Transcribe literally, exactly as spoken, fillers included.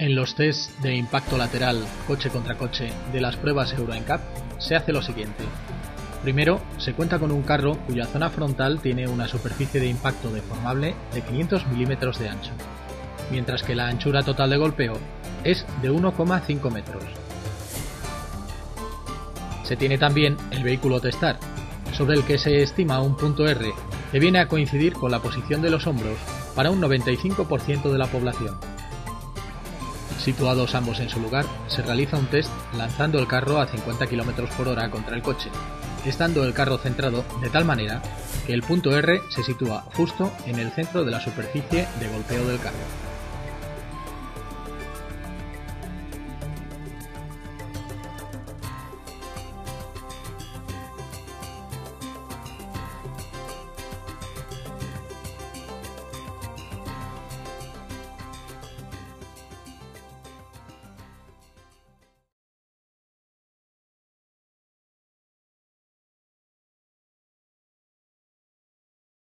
En los test de impacto lateral coche contra coche de las pruebas Euro N C A P se hace lo siguiente. Primero, se cuenta con un carro cuya zona frontal tiene una superficie de impacto deformable de quinientos milímetros de ancho, mientras que la anchura total de golpeo es de uno coma cinco metros. Se tiene también el vehículo testar, sobre el que se estima un punto R que viene a coincidir con la posición de los hombros para un noventa y cinco por ciento de la población. Situados ambos en su lugar, se realiza un test lanzando el carro a cincuenta kilómetros por hora contra el coche, estando el carro centrado de tal manera que el punto R se sitúa justo en el centro de la superficie de golpeo del carro.